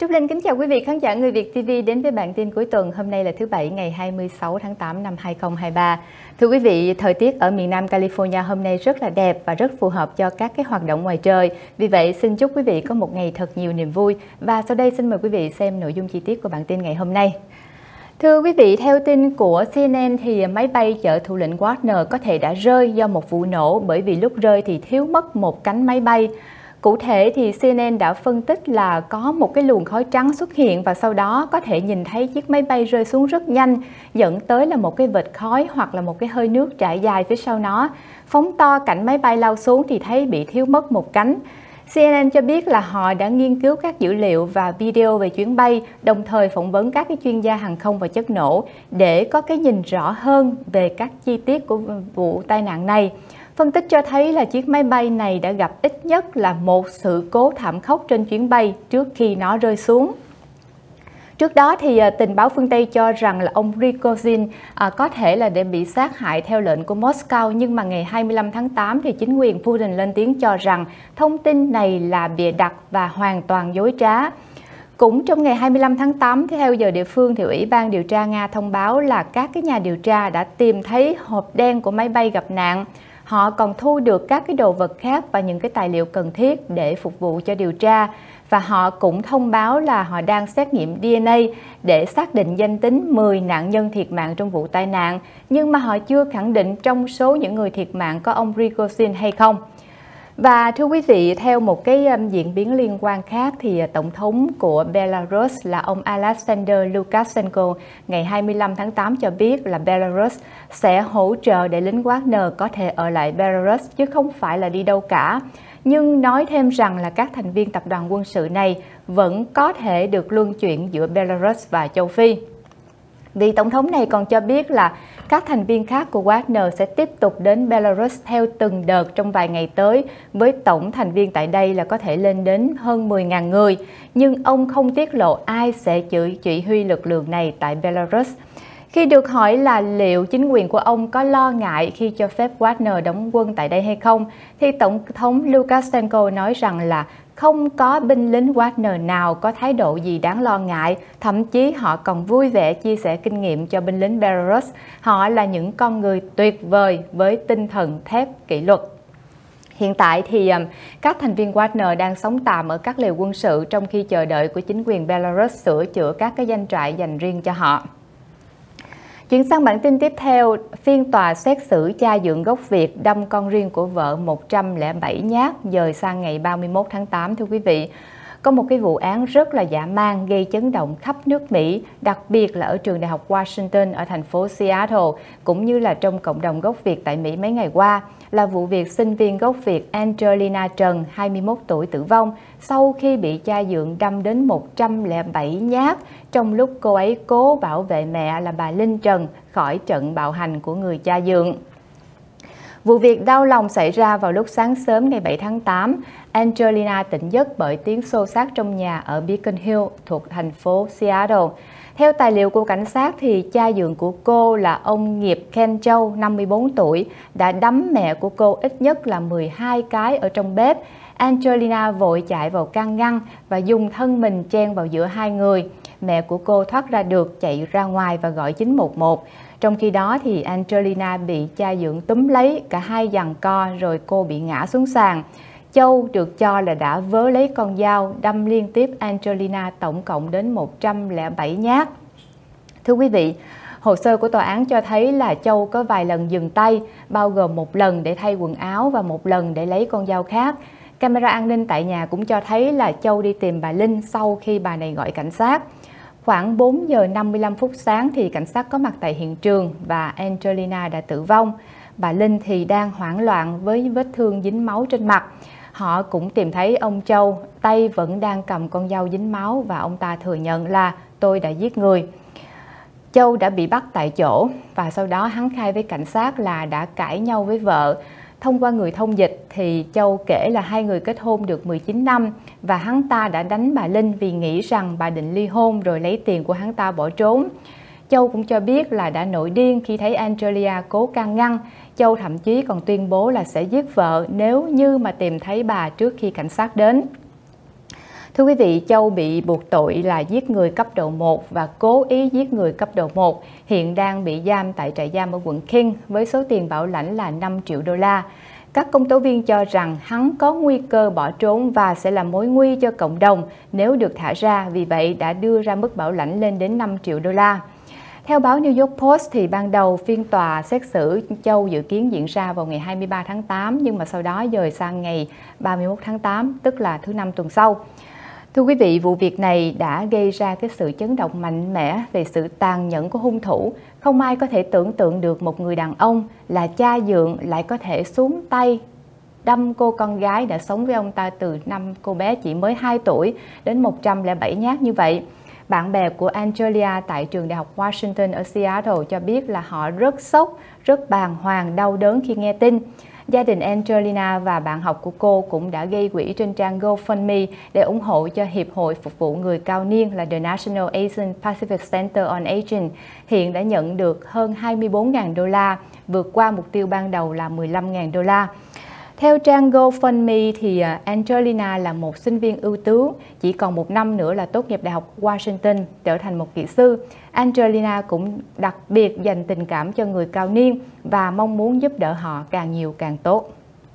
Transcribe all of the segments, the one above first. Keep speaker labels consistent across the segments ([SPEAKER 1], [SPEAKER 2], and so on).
[SPEAKER 1] Trúc Linh kính chào quý vị khán giả Người Việt TV đến với bản tin cuối tuần. Hôm nay là thứ Bảy ngày 26 tháng 8 năm 2023. Thưa quý vị, thời tiết ở miền Nam California hôm nay rất là đẹp và rất phù hợp cho các hoạt động ngoài trời. Vì vậy, xin chúc quý vị có một ngày thật nhiều niềm vui. Và sau đây xin mời quý vị xem nội dung chi tiết của bản tin ngày hôm nay. Thưa quý vị, theo tin của CNN thì máy bay chở thủ lĩnh Wagner có thể đã rơi do một vụ nổ, bởi vì lúc rơi thì thiếu mất một cánh máy bay. Cụ thể thì CNN đã phân tích là có một cái luồng khói trắng xuất hiện và sau đó có thể nhìn thấy chiếc máy bay rơi xuống rất nhanh, dẫn tới là một cái vệt khói hoặc là một cái hơi nước trải dài phía sau nó. Phóng to cảnh máy bay lao xuống thì thấy bị thiếu mất một cánh. CNN cho biết là họ đã nghiên cứu các dữ liệu và video về chuyến bay, đồng thời phỏng vấn các cái chuyên gia hàng không và chất nổ để có cái nhìn rõ hơn về các chi tiết của vụ tai nạn này. Phân tích cho thấy là chiếc máy bay này đã gặp ít nhất là một sự cố thảm khốc trên chuyến bay trước khi nó rơi xuống. Trước đó thì tình báo phương Tây cho rằng là ông Prigozhin có thể là để bị sát hại theo lệnh của Moscow, nhưng mà ngày 25 tháng 8 thì chính quyền Putin lên tiếng cho rằng thông tin này là bịa đặt và hoàn toàn dối trá. Cũng trong ngày 25 tháng 8, theo giờ địa phương, thì Ủy ban điều tra Nga thông báo là các cái nhà điều tra đã tìm thấy hộp đen của máy bay gặp nạn. Họ còn thu được các cái đồ vật khác và những cái tài liệu cần thiết để phục vụ cho điều tra. Và họ cũng thông báo là họ đang xét nghiệm DNA để xác định danh tính 10 nạn nhân thiệt mạng trong vụ tai nạn. Nhưng mà họ chưa khẳng định trong số những người thiệt mạng có ông Prigozhin hay không. Và thưa quý vị, theo một cái diễn biến liên quan khác thì Tổng thống của Belarus là ông Alexander Lukashenko ngày 25 tháng 8 cho biết là Belarus sẽ hỗ trợ để lính Wagner có thể ở lại Belarus chứ không phải là đi đâu cả. Nhưng nói thêm rằng là các thành viên tập đoàn quân sự này vẫn có thể được luân chuyển giữa Belarus và châu Phi. Vị Tổng thống này còn cho biết là các thành viên khác của Wagner sẽ tiếp tục đến Belarus theo từng đợt trong vài ngày tới, với tổng thành viên tại đây là có thể lên đến hơn 10.000 người. Nhưng ông không tiết lộ ai sẽ chỉ huy lực lượng này tại Belarus. Khi được hỏi là liệu chính quyền của ông có lo ngại khi cho phép Wagner đóng quân tại đây hay không, thì Tổng thống Lukashenko nói rằng là không có binh lính Wagner nào có thái độ gì đáng lo ngại, thậm chí họ còn vui vẻ chia sẻ kinh nghiệm cho binh lính Belarus. Họ là những con người tuyệt vời với tinh thần thép kỷ luật. Hiện tại thì các thành viên Wagner đang sống tạm ở các lều quân sự trong khi chờ đợi của chính quyền Belarus sửa chữa các cái doanh trại dành riêng cho họ. Chuyển sang bản tin tiếp theo, phiên tòa xét xử cha dượng gốc Việt đâm con riêng của vợ 107 nhát dời sang ngày 31 tháng 8. Thưa quý vị, có một cái vụ án rất là dã man gây chấn động khắp nước Mỹ, đặc biệt là ở trường đại học Washington ở thành phố Seattle, cũng như là trong cộng đồng gốc Việt tại Mỹ mấy ngày qua, là vụ việc sinh viên gốc Việt Angelina Trần, 21 tuổi tử vong sau khi bị cha dượng đâm đến 107 nhát trong lúc cô ấy cố bảo vệ mẹ là bà Linh Trần khỏi trận bạo hành của người cha dượng. Vụ việc đau lòng xảy ra vào lúc sáng sớm ngày 7 tháng 8. Angelina tỉnh giấc bởi tiếng xô xát trong nhà ở Beacon Hill thuộc thành phố Seattle. Theo tài liệu của cảnh sát thì cha dượng của cô là ông Nghiệp Ken Châu, 54 tuổi, đã đấm mẹ của cô ít nhất là 12 cái ở trong bếp. Angelina vội chạy vào can ngăn và dùng thân mình chen vào giữa hai người. Mẹ của cô thoát ra được, chạy ra ngoài và gọi 911. Trong khi đó thì Angelina bị cha dượng túm lấy, cả hai giằng co rồi cô bị ngã xuống sàn. Châu được cho là đã vớ lấy con dao đâm liên tiếp Angelina tổng cộng đến 107 nhát. Thưa quý vị, hồ sơ của tòa án cho thấy là Châu có vài lần dừng tay, bao gồm một lần để thay quần áo và một lần để lấy con dao khác. Camera an ninh tại nhà cũng cho thấy là Châu đi tìm bà Linh sau khi bà này gọi cảnh sát. Khoảng 4 giờ 55 phút sáng thì cảnh sát có mặt tại hiện trường và Angelina đã tử vong. Bà Linh thì đang hoảng loạn với vết thương dính máu trên mặt. Họ cũng tìm thấy ông Châu, tay vẫn đang cầm con dao dính máu và ông ta thừa nhận là tôi đã giết người. Châu đã bị bắt tại chỗ và sau đó hắn khai với cảnh sát là đã cãi nhau với vợ. Thông qua người thông dịch thì Châu kể là hai người kết hôn được 19 năm và hắn ta đã đánh bà Linh vì nghĩ rằng bà định ly hôn rồi lấy tiền của hắn ta bỏ trốn. Châu cũng cho biết là đã nổi điên khi thấy Angelina cố can ngăn. Châu thậm chí còn tuyên bố là sẽ giết vợ nếu như mà tìm thấy bà trước khi cảnh sát đến. Thưa quý vị, Châu bị buộc tội là giết người cấp độ 1 và cố ý giết người cấp độ 1, hiện đang bị giam tại trại giam ở quận King với số tiền bảo lãnh là 5 triệu đô la. Các công tố viên cho rằng hắn có nguy cơ bỏ trốn và sẽ là mối nguy cho cộng đồng nếu được thả ra, vì vậy đã đưa ra mức bảo lãnh lên đến 5 triệu đô la. Theo báo New York Post thì ban đầu phiên tòa xét xử Châu dự kiến diễn ra vào ngày 23 tháng 8 nhưng mà sau đó dời sang ngày 31 tháng 8, tức là thứ Năm tuần sau. Thưa quý vị, vụ việc này đã gây ra cái sự chấn động mạnh mẽ về sự tàn nhẫn của hung thủ. Không ai có thể tưởng tượng được một người đàn ông là cha dượng lại có thể xuống tay đâm cô con gái đã sống với ông ta từ năm cô bé chỉ mới 2 tuổi đến 107 nhát như vậy. Bạn bè của Angelia tại trường Đại học Washington ở Seattle cho biết là họ rất sốc, rất bàng hoàng, đau đớn khi nghe tin. Gia đình Angelina và bạn học của cô cũng đã gây quỹ trên trang GoFundMe để ủng hộ cho Hiệp hội Phục vụ Người Cao Niên là The National Asian Pacific Center on Aging, hiện đã nhận được hơn 24.000 đô la, vượt qua mục tiêu ban đầu là 15.000 đô la. Theo trang GoFundMe thì Angelina là một sinh viên ưu tú, chỉ còn 1 năm nữa là tốt nghiệp Đại học Washington trở thành một kỹ sư. Angelina cũng đặc biệt dành tình cảm cho người cao niên và mong muốn giúp đỡ họ càng nhiều càng tốt.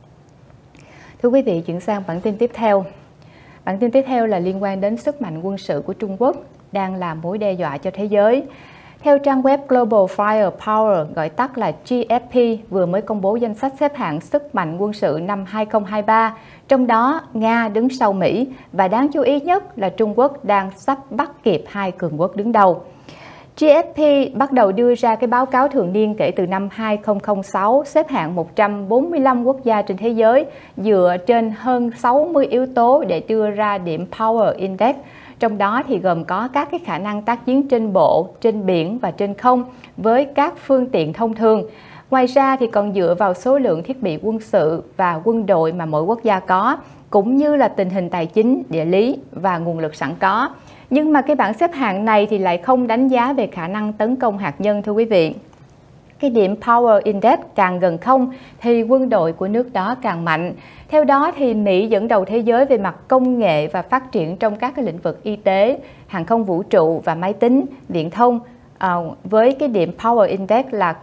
[SPEAKER 1] Thưa quý vị, chuyển sang bản tin tiếp theo. Bản tin tiếp theo là liên quan đến sức mạnh quân sự của Trung Quốc đang là mối đe dọa cho thế giới. Theo trang web Global Firepower, gọi tắt là GFP, vừa mới công bố danh sách xếp hạng sức mạnh quân sự năm 2023, trong đó Nga đứng sau Mỹ và đáng chú ý nhất là Trung Quốc đang sắp bắt kịp hai cường quốc đứng đầu. GFP bắt đầu đưa ra cái báo cáo thường niên kể từ năm 2006, xếp hạng 145 quốc gia trên thế giới dựa trên hơn 60 yếu tố để đưa ra điểm Power Index. Trong đó thì gồm có các cái khả năng tác chiến trên bộ, trên biển và trên không với các phương tiện thông thường. Ngoài ra thì còn dựa vào số lượng thiết bị quân sự và quân đội mà mỗi quốc gia có, cũng như là tình hình tài chính, địa lý và nguồn lực sẵn có. Nhưng mà cái bảng xếp hạng này thì lại không đánh giá về khả năng tấn công hạt nhân, thưa quý vị. Cái điểm Power Index càng gần không thì quân đội của nước đó càng mạnh. Theo đó thì Mỹ dẫn đầu thế giới về mặt công nghệ và phát triển trong các cái lĩnh vực y tế, hàng không vũ trụ và máy tính, viễn thông với cái điểm Power Index là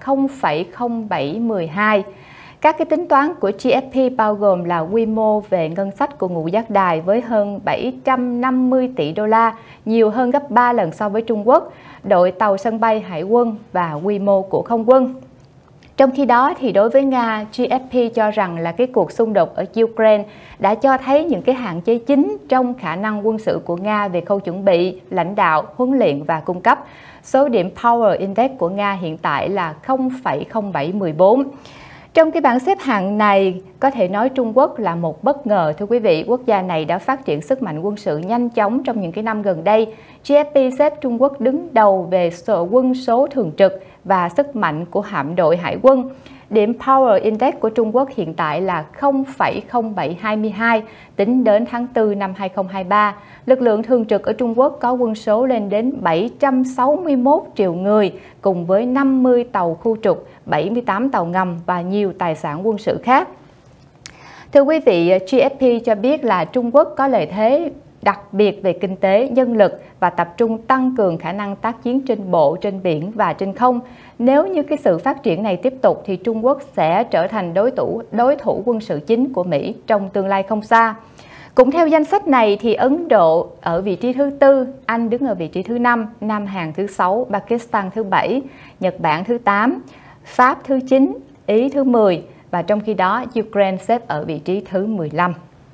[SPEAKER 1] 0,0712. Các cái tính toán của GFP bao gồm là quy mô về ngân sách của ngũ giác đài với hơn 750 tỷ đô la, nhiều hơn gấp 3 lần so với Trung Quốc, đội tàu sân bay hải quân và quy mô của không quân. Trong khi đó thì đối với Nga, GFP cho rằng là cái cuộc xung đột ở Ukraine đã cho thấy những cái hạn chế chính trong khả năng quân sự của Nga về khâu chuẩn bị, lãnh đạo, huấn luyện và cung cấp. Số điểm Power Index của Nga hiện tại là 0,0714. Trong cái bảng xếp hạng này, có thể nói Trung Quốc là một bất ngờ, thưa quý vị. Quốc gia này đã phát triển sức mạnh quân sự nhanh chóng trong những cái năm gần đây. GFP xếp Trung Quốc đứng đầu về quân số thường trực và sức mạnh của hạm đội hải quân. Điểm Power Index của Trung Quốc hiện tại là 0,0722 tính đến tháng 4 năm 2023. Lực lượng thường trực ở Trung Quốc có quân số lên đến 761 triệu người cùng với 50 tàu khu trục, 78 tàu ngầm và nhiều tài sản quân sự khác. Thưa quý vị, GFP cho biết là Trung Quốc có lợi thế đặc biệt về kinh tế, nhân lực và tập trung tăng cường khả năng tác chiến trên bộ, trên biển và trên không. Nếu như cái sự phát triển này tiếp tục thì Trung Quốc sẽ trở thành đối thủ quân sự chính của Mỹ trong tương lai không xa. Cũng theo danh sách này thì Ấn Độ ở vị trí thứ 4, Anh đứng ở vị trí thứ 5, Nam Hàn thứ 6, Pakistan thứ 7, Nhật Bản thứ 8, Pháp thứ 9, Ý thứ 10 và trong khi đó Ukraine xếp ở vị trí thứ 15.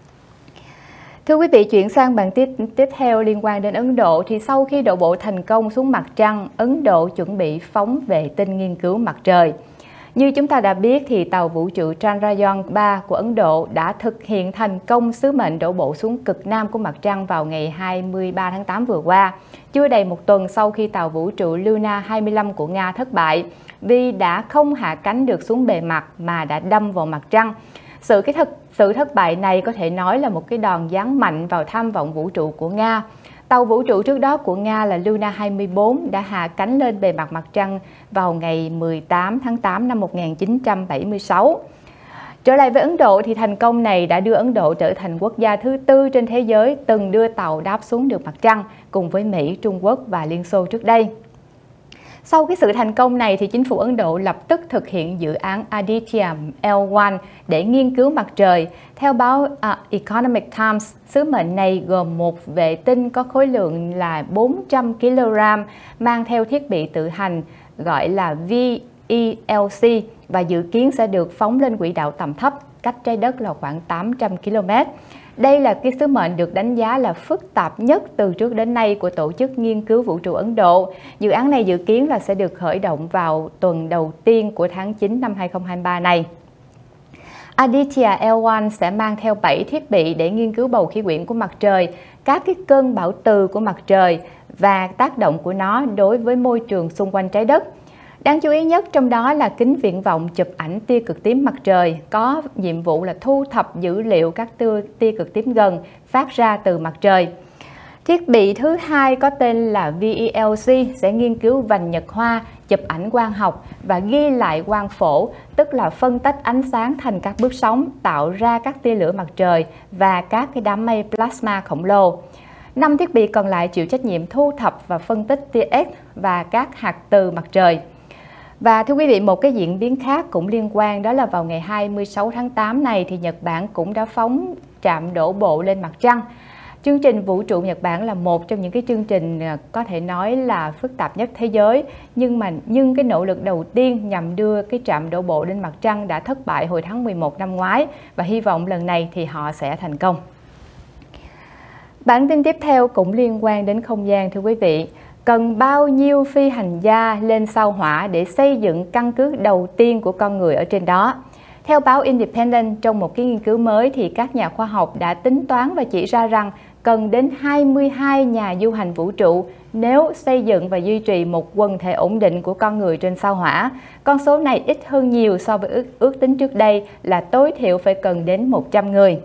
[SPEAKER 1] Thưa quý vị, chuyển sang bản tin tiếp theo liên quan đến Ấn Độ thì sau khi đổ bộ thành công xuống mặt trăng, Ấn Độ chuẩn bị phóng vệ tinh nghiên cứu mặt trời. Như chúng ta đã biết thì tàu vũ trụ Chandrayaan-3 của Ấn Độ đã thực hiện thành công sứ mệnh đổ bộ xuống cực nam của mặt trăng vào ngày 23 tháng 8 vừa qua, chưa đầy một tuần sau khi tàu vũ trụ Luna 25 của Nga thất bại vì đã không hạ cánh được xuống bề mặt mà đã đâm vào mặt trăng. Sự thất bại này có thể nói là một cái đòn giáng mạnh vào tham vọng vũ trụ của Nga. Tàu vũ trụ trước đó của Nga là Luna 24 đã hạ cánh lên bề mặt mặt trăng vào ngày 18 tháng 8 năm 1976. Trở lại với Ấn Độ thì thành công này đã đưa Ấn Độ trở thành quốc gia thứ tư trên thế giới từng đưa tàu đáp xuống được mặt trăng, cùng với Mỹ, Trung Quốc và Liên Xô trước đây. Sau cái sự thành công này thì chính phủ Ấn Độ lập tức thực hiện dự án Aditya L1 để nghiên cứu mặt trời. Theo báo Economic Times, sứ mệnh này gồm một vệ tinh có khối lượng là 400 kg mang theo thiết bị tự hành gọi là VELC và dự kiến sẽ được phóng lên quỹ đạo tầm thấp cách trái đất là khoảng 800 km. Đây là cái sứ mệnh được đánh giá là phức tạp nhất từ trước đến nay của Tổ chức Nghiên cứu Vũ trụ Ấn Độ. Dự án này dự kiến là sẽ được khởi động vào tuần đầu tiên của tháng 9 năm 2023 này. Aditya L1 sẽ mang theo 7 thiết bị để nghiên cứu bầu khí quyển của mặt trời, các cái cơn bão từ của mặt trời và tác động của nó đối với môi trường xung quanh trái đất. Đáng chú ý nhất trong đó là kính viễn vọng chụp ảnh tia cực tím mặt trời, có nhiệm vụ là thu thập dữ liệu các tia cực tím gần phát ra từ mặt trời. Thiết bị thứ hai có tên là VELC sẽ nghiên cứu vành nhật hoa, chụp ảnh quang học và ghi lại quang phổ, tức là phân tách ánh sáng thành các bước sóng, tạo ra các tia lửa mặt trời và các cái đám mây plasma khổng lồ. 5 thiết bị còn lại chịu trách nhiệm thu thập và phân tích tia X và các hạt từ mặt trời. Và thưa quý vị, một cái diễn biến khác cũng liên quan đó là vào ngày 26 tháng 8 này thì Nhật Bản cũng đã phóng trạm đổ bộ lên mặt trăng. Chương trình vũ trụ Nhật Bản là một trong những cái chương trình có thể nói là phức tạp nhất thế giới, nhưng cái nỗ lực đầu tiên nhằm đưa cái trạm đổ bộ lên mặt trăng đã thất bại hồi tháng 11 năm ngoái và hy vọng lần này thì họ sẽ thành công. Bản tin tiếp theo cũng liên quan đến không gian thưa quý vị. Cần bao nhiêu phi hành gia lên sao Hỏa để xây dựng căn cứ đầu tiên của con người ở trên đó? Theo báo Independent, trong một cái nghiên cứu mới thì các nhà khoa học đã tính toán và chỉ ra rằng cần đến 22 nhà du hành vũ trụ nếu xây dựng và duy trì một quần thể ổn định của con người trên sao Hỏa. Con số này ít hơn nhiều so với ước tính trước đây là tối thiểu phải cần đến 100 người.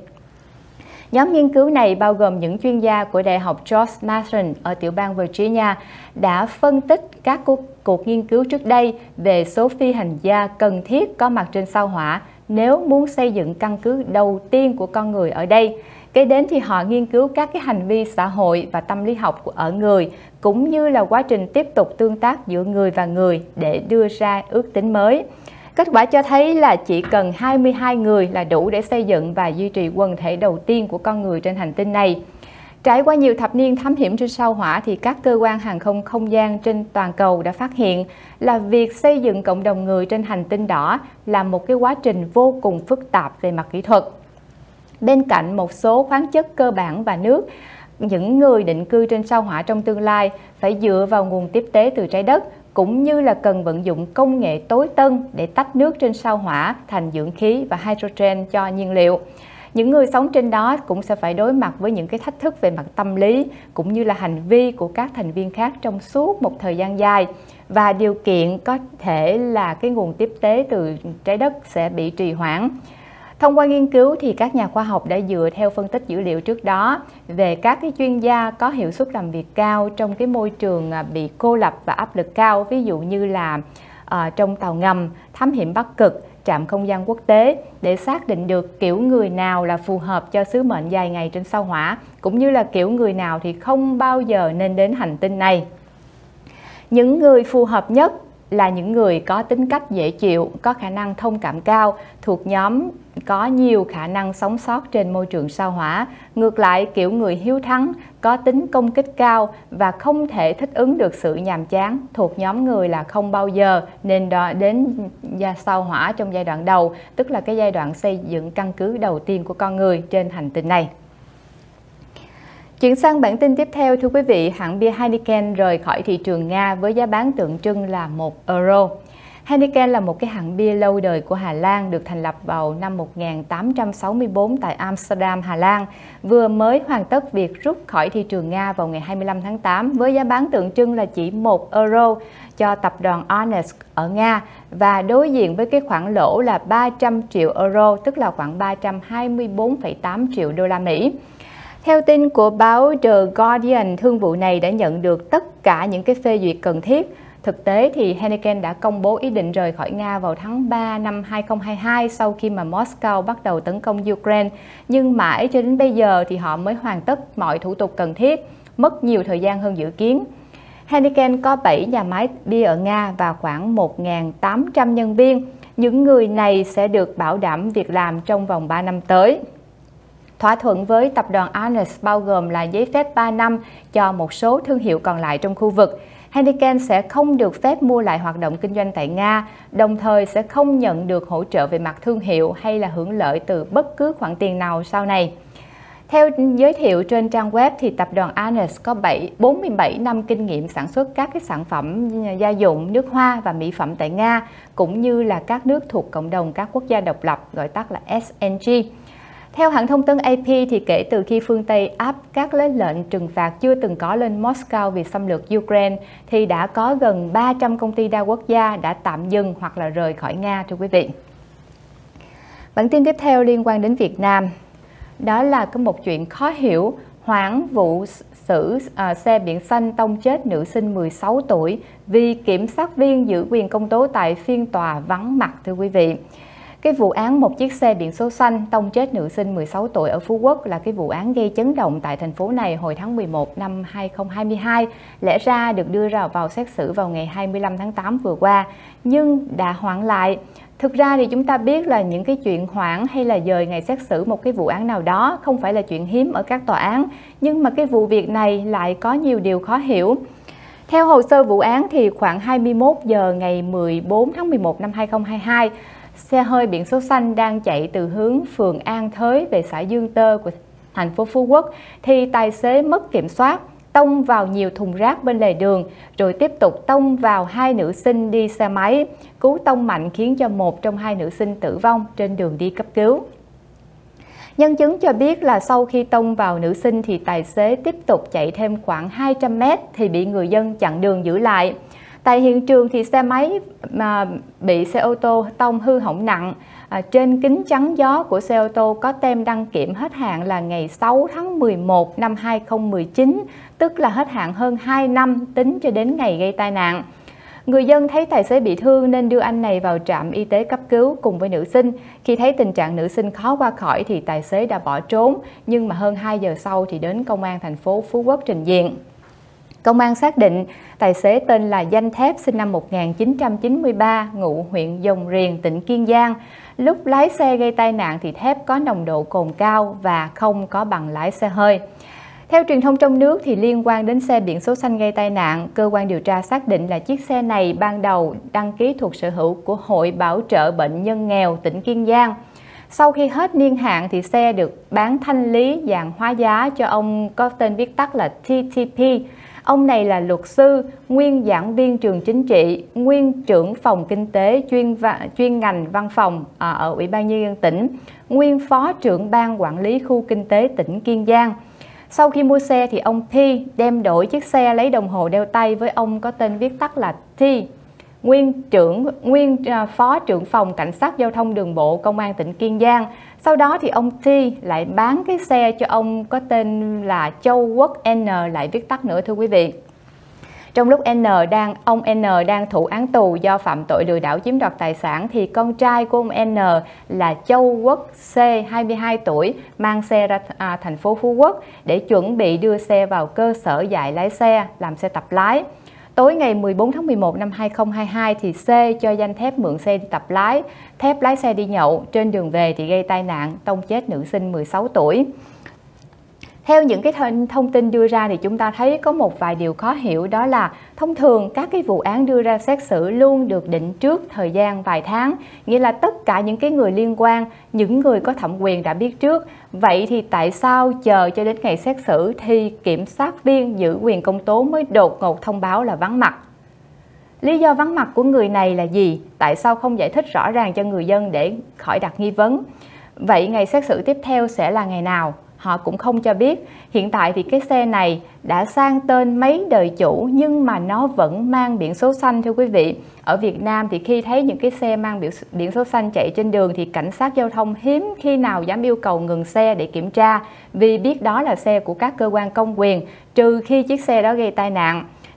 [SPEAKER 1] Nhóm nghiên cứu này bao gồm những chuyên gia của Đại học George Mason ở tiểu bang Virginia đã phân tích các cuộc nghiên cứu trước đây về số phi hành gia cần thiết có mặt trên sao Hỏa nếu muốn xây dựng căn cứ đầu tiên của con người ở đây. Kế đến thì họ nghiên cứu các cái hành vi xã hội và tâm lý học ở người, cũng như là quá trình tiếp tục tương tác giữa người và người để đưa ra ước tính mới. Kết quả cho thấy là chỉ cần 22 người là đủ để xây dựng và duy trì quần thể đầu tiên của con người trên hành tinh này. Trải qua nhiều thập niên thám hiểm trên sao Hỏa thì các cơ quan hàng không không gian trên toàn cầu đã phát hiện là việc xây dựng cộng đồng người trên hành tinh đỏ là một cái quá trình vô cùng phức tạp về mặt kỹ thuật. Bên cạnh một số khoáng chất cơ bản và nước, những người định cư trên sao Hỏa trong tương lai phải dựa vào nguồn tiếp tế từ trái đất, cũng như là cần vận dụng công nghệ tối tân để tách nước trên sao Hỏa thành dưỡng khí và hydrogen cho nhiên liệu. Những người sống trên đó cũng sẽ phải đối mặt với những cái thách thức về mặt tâm lý, cũng như là hành vi của các thành viên khác trong suốt một thời gian dài. Và điều kiện có thể là cái nguồn tiếp tế từ trái đất sẽ bị trì hoãn. Thông qua nghiên cứu thì các nhà khoa học đã dựa theo phân tích dữ liệu trước đó về các cái chuyên gia có hiệu suất làm việc cao trong cái môi trường bị cô lập và áp lực cao, ví dụ như là trong tàu ngầm, thám hiểm Bắc Cực, trạm không gian quốc tế, để xác định được kiểu người nào là phù hợp cho sứ mệnh dài ngày trên sao Hỏa, cũng như là kiểu người nào thì không bao giờ nên đến hành tinh này. Những người phù hợp nhất là những người có tính cách dễ chịu, có khả năng thông cảm cao, thuộc nhóm có nhiều khả năng sống sót trên môi trường sao Hỏa. Ngược lại, kiểu người hiếu thắng, có tính công kích cao và không thể thích ứng được sự nhàm chán, thuộc nhóm người là không bao giờ nên đến sao Hỏa trong giai đoạn đầu, tức là cái giai đoạn xây dựng căn cứ đầu tiên của con người trên hành tinh này. Chuyển sang bản tin tiếp theo, thưa quý vị, hãng bia Heineken rời khỏi thị trường Nga với giá bán tượng trưng là 1 euro. Heineken là một cái hãng bia lâu đời của Hà Lan, được thành lập vào năm 1864 tại Amsterdam, Hà Lan, vừa mới hoàn tất việc rút khỏi thị trường Nga vào ngày 25 tháng 8 với giá bán tượng trưng là chỉ 1 euro cho tập đoàn Arnest ở Nga và đối diện với cái khoản lỗ là 300 triệu euro, tức là khoảng 324,8 triệu đô la Mỹ. Theo tin của báo The Guardian, thương vụ này đã nhận được tất cả những cái phê duyệt cần thiết. Thực tế thì Heineken đã công bố ý định rời khỏi Nga vào tháng 3 năm 2022 sau khi mà Moscow bắt đầu tấn công Ukraine. Nhưng mãi cho đến bây giờ thì họ mới hoàn tất mọi thủ tục cần thiết, mất nhiều thời gian hơn dự kiến. Heineken có 7 nhà máy bia ở Nga và khoảng 1.800 nhân viên. Những người này sẽ được bảo đảm việc làm trong vòng 3 năm tới. Thỏa thuận với tập đoàn Andes bao gồm là giấy phép 3 năm cho một số thương hiệu còn lại trong khu vực. Heineken sẽ không được phép mua lại hoạt động kinh doanh tại Nga, đồng thời sẽ không nhận được hỗ trợ về mặt thương hiệu hay là hưởng lợi từ bất cứ khoản tiền nào sau này. Theo giới thiệu trên trang web thì tập đoàn Andes có 47 năm kinh nghiệm sản xuất các cái sản phẩm gia dụng, nước hoa và mỹ phẩm tại Nga, cũng như là các nước thuộc cộng đồng các quốc gia độc lập, gọi tắt là SNG. Theo hãng thông tấn AP thì kể từ khi phương Tây áp các lệnh trừng phạt chưa từng có lên Moscow vì xâm lược Ukraine, thì đã có gần 300 công ty đa quốc gia đã tạm dừng hoặc là rời khỏi Nga, thưa quý vị. Bản tin tiếp theo liên quan đến Việt Nam. Đó là có một chuyện khó hiểu, hoãn vụ xử xe biển xanh tông chết nữ sinh 16 tuổi vì kiểm sát viên giữ quyền công tố tại phiên tòa vắng mặt, thưa quý vị. Cái vụ án một chiếc xe biển số xanh tông chết nữ sinh 16 tuổi ở Phú Quốc là cái vụ án gây chấn động tại thành phố này hồi tháng 11 năm 2022, lẽ ra được đưa vào xét xử vào ngày 25 tháng 8 vừa qua, nhưng đã hoãn lại. Thực ra thì chúng ta biết là những cái chuyện hoãn hay là dời ngày xét xử một cái vụ án nào đó không phải là chuyện hiếm ở các tòa án, nhưng mà cái vụ việc này lại có nhiều điều khó hiểu. Theo hồ sơ vụ án thì khoảng 21 giờ ngày 14 tháng 11 năm 2022, xe hơi biển số xanh đang chạy từ hướng phường An Thới về xã Dương Tơ của thành phố Phú Quốc thì tài xế mất kiểm soát, tông vào nhiều thùng rác bên lề đường, rồi tiếp tục tông vào hai nữ sinh đi xe máy. Cú tông mạnh khiến cho một trong hai nữ sinh tử vong trên đường đi cấp cứu. Nhân chứng cho biết là sau khi tông vào nữ sinh thì tài xế tiếp tục chạy thêm khoảng 200 mét thì bị người dân chặn đường giữ lại. Tại hiện trường thì xe máy bị xe ô tô tông hư hỏng nặng. Trên kính chắn gió của xe ô tô có tem đăng kiểm hết hạn là ngày 6 tháng 11 năm 2019, tức là hết hạn hơn 2 năm tính cho đến ngày gây tai nạn. Người dân thấy tài xế bị thương nên đưa anh này vào trạm y tế cấp cứu cùng với nữ sinh. Khi thấy tình trạng nữ sinh khó qua khỏi thì tài xế đã bỏ trốn, nhưng mà hơn 2 giờ sau thì đến công an thành phố Phú Quốc trình diện. Công an xác định tài xế tên là Danh Thép sinh năm 1993, ngụ huyện Dồng Riềng, tỉnh Kiên Giang. Lúc lái xe gây tai nạn thì Thép có nồng độ cồn cao và không có bằng lái xe hơi. Theo truyền thông trong nước thì liên quan đến xe biển số xanh gây tai nạn, cơ quan điều tra xác định là chiếc xe này ban đầu đăng ký thuộc sở hữu của Hội Bảo trợ Bệnh nhân nghèo tỉnh Kiên Giang. Sau khi hết niên hạn thì xe được bán thanh lý dạng hóa giá cho ông có tên viết tắt là TTP. Ông này là luật sư, nguyên giảng viên trường chính trị, nguyên trưởng phòng kinh tế chuyên ngành văn phòng ở Ủy ban Nhân dân tỉnh, nguyên phó trưởng ban quản lý khu kinh tế tỉnh Kiên Giang. Sau khi mua xe thì ông P đem đổi chiếc xe lấy đồng hồ đeo tay với ông có tên viết tắt là T, nguyên phó trưởng phòng cảnh sát giao thông đường bộ công an tỉnh Kiên Giang. Sau đó thì ông T lại bán cái xe cho ông có tên là Châu Quốc N, lại viết tắt nữa, thưa quý vị. Trong lúc ông N đang thụ án tù do phạm tội lừa đảo chiếm đoạt tài sản thì con trai của ông N là Châu Quốc C, 22 tuổi, mang xe ra thành phố Phú Quốc để chuẩn bị đưa xe vào cơ sở dạy lái xe, làm xe tập lái. Tối ngày 14 tháng 11 năm 2022 thì C cho Danh Thép mượn xe đi tập lái. Thép lái xe đi nhậu, trên đường về thì gây tai nạn, tông chết nữ sinh 16 tuổi. Theo những cái thông tin đưa ra thì chúng ta thấy có một vài điều khó hiểu, đó là thông thường các cái vụ án đưa ra xét xử luôn được định trước thời gian vài tháng, nghĩa là tất cả những cái người liên quan, những người có thẩm quyền đã biết trước. Vậy thì tại sao chờ cho đến ngày xét xử thì kiểm sát viên giữ quyền công tố mới đột ngột thông báo là vắng mặt? Lý do vắng mặt của người này là gì? Tại sao không giải thích rõ ràng cho người dân để khỏi đặt nghi vấn? Vậy ngày xét xử tiếp theo sẽ là ngày nào? Họ cũng không cho biết. Hiện tại thì cái xe này đã sang tên mấy đời chủ nhưng mà nó vẫn mang biển số xanh, thưa quý vị. Ở Việt Nam thì khi thấy những cái xe mang biển số xanh chạy trên đường thì cảnh sát giao thông hiếm khi nào dám yêu cầu ngừng xe để kiểm tra, vì biết đó là xe của các cơ quan công quyền, trừ khi chiếc xe đó gây tai nạn.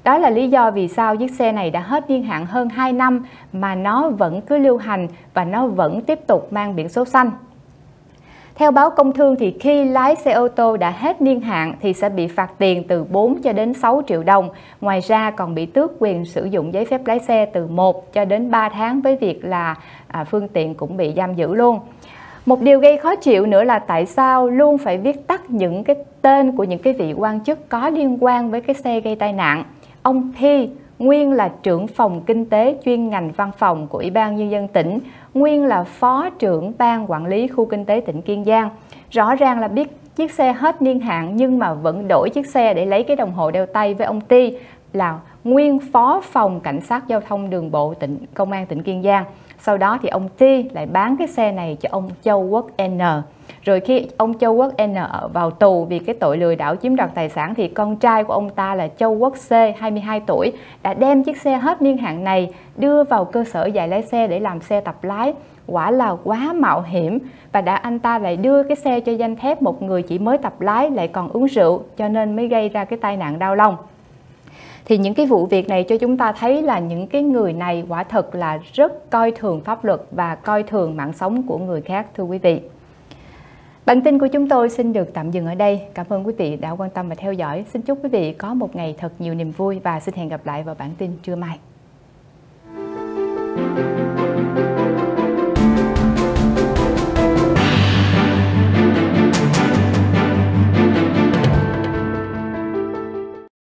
[SPEAKER 1] Đó là lý do vì sao chiếc xe này đã hết niên hạn hơn 2 năm mà nó vẫn cứ lưu hành và nó vẫn tiếp tục mang biển số xanh. Theo báo Công Thương thì khi lái xe ô tô đã hết niên hạn thì sẽ bị phạt tiền từ 4 cho đến 6 triệu đồng. Ngoài ra còn bị tước quyền sử dụng giấy phép lái xe từ 1 cho đến 3 tháng với việc là phương tiện cũng bị giam giữ luôn. Một điều gây khó chịu nữa là tại sao luôn phải viết tắt những cái tên của những cái vị quan chức có liên quan với cái xe gây tai nạn. Ông Thi nguyên là trưởng phòng kinh tế chuyên ngành văn phòng của Ủy ban Nhân dân tỉnh, nguyên là phó trưởng ban quản lý khu kinh tế tỉnh Kiên Giang. Rõ ràng là biết chiếc xe hết niên hạn nhưng mà vẫn đổi chiếc xe để lấy cái đồng hồ đeo tay với ông Ti là nguyên phó phòng cảnh sát giao thông đường bộ công an tỉnh Kiên Giang. Sau đó thì ông Ti lại bán cái xe này cho ông Châu Quốc N. Rồi khi ông Châu Quốc N vào tù vì cái tội lừa đảo chiếm đoạt tài sản thì con trai của ông ta là Châu Quốc C, 22 tuổi, đã đem chiếc xe hết niên hạn này đưa vào cơ sở dạy lái xe để làm xe tập lái. Quả là quá mạo hiểm, và anh ta lại đưa cái xe cho danh thép một người chỉ mới tập lái lại còn uống rượu, cho nên mới gây ra cái tai nạn đau lòng. Thì những cái vụ việc này cho chúng ta thấy là những cái người này quả thật là rất coi thường pháp luật và coi thường mạng sống của người khác, thưa quý vị. Bản tin của chúng tôi xin được tạm dừng ở đây. Cảm ơn quý vị đã quan tâm và theo dõi. Xin chúc quý vị có một ngày thật nhiều niềm vui và xin hẹn gặp lại vào bản tin trưa mai.